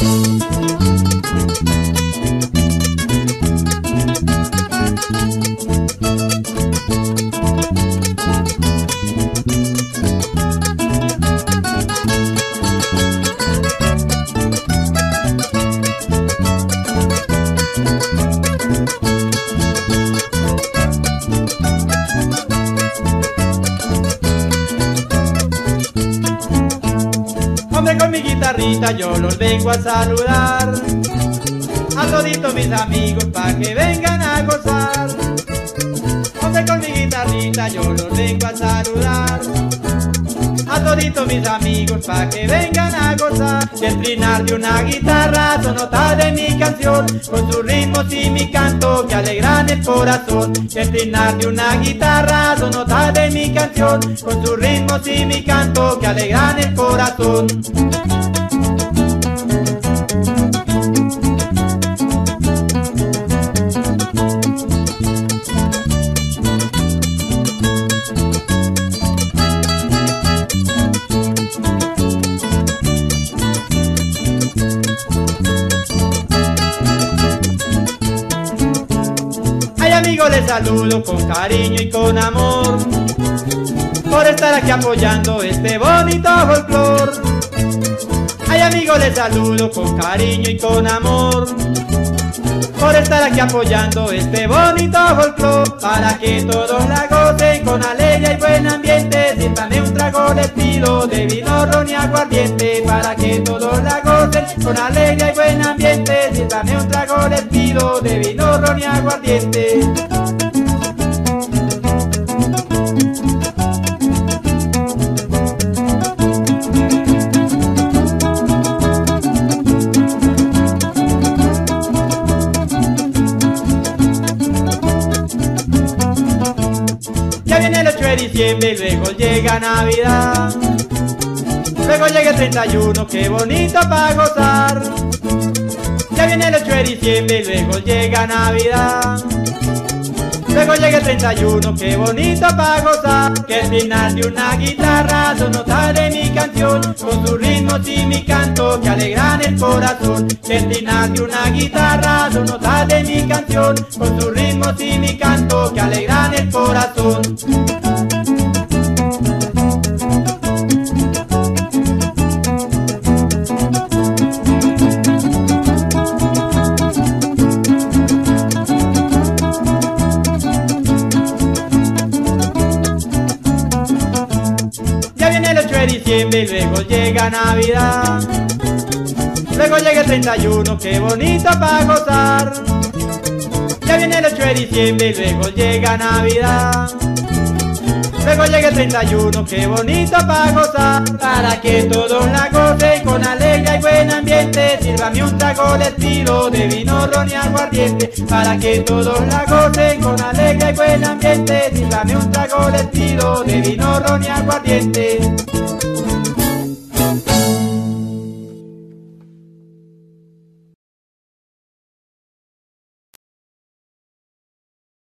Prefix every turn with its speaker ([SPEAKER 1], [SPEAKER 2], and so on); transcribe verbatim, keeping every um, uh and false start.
[SPEAKER 1] Hombre, con mi guitarrita yo los vengo a saludar, a toditos mis amigos pa' que vengan a gozar. Hombre, con mi guitarrita yo los vengo a saludar, a toditos mis amigos pa' que vengan a gozar. Y el trinar de una guitarra son notas de mi canción, con sus ritmos y mi canto que alegran el corazón. Y el trinar de una guitarra son notas de mi canción, con sus ritmos y mi canto que alegran el corazón. Amigos, les saludo con cariño y con amor, por estar aquí apoyando este bonito folclor. Ay, amigos, les saludo con cariño y con amor, por estar aquí apoyando este bonito folclor. Para que todos la gocen con alegría y buen ambiente, sírvame un trago, les pido, de vino, ron y aguardiente. Para que todos la gocen con alegría y buen ambiente, sírvame un trago, les pido, de vino, ron y aguardiente. Ya viene el ocho de diciembre y luego llega Navidad, luego llega el treinta y uno, qué bonito pa' gozar. Ya viene el ocho de diciembre y luego llega Navidad, luego llega el treinta y uno, qué bonito pa' gozar. Que el final de una guitarra son notas de mi canción, con sus ritmos y mi canto que alegran el corazón. Que el final de una guitarra son notas de mi canción, con sus ritmos y mi canto que alegran el corazón. Ya viene el ocho de diciembre y luego llega Navidad, luego llega el treinta y uno, qué bonito pa' gozar. Ya viene el ocho de diciembre y luego llega Navidad, luego llega el treinta y uno, qué bonito pa' gozar. Para que todos la gocen con alegría y buen ambiente, sírvame un trago, les pido, de vino, ron y aguardiente. Para que todos la gocen con alegría y buen ambiente, sírvame un trago, les pido, de vino, ron y aguardiente.